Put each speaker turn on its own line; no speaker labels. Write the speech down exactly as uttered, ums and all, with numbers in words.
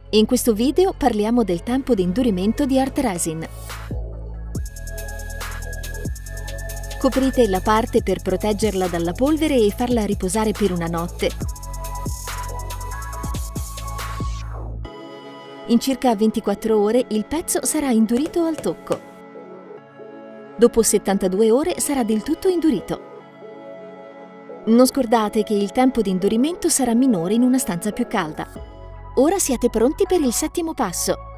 In questo video parliamo del tempo di indurimento di Art Resin. Coprite la parte per proteggerla dalla polvere e farla riposare per una notte. In circa ventiquattro ore il pezzo sarà indurito al tocco. Dopo settantadue ore sarà del tutto indurito. Non scordate che il tempo di indurimento sarà minore in una stanza più calda. Ora siete pronti per il settimo passo.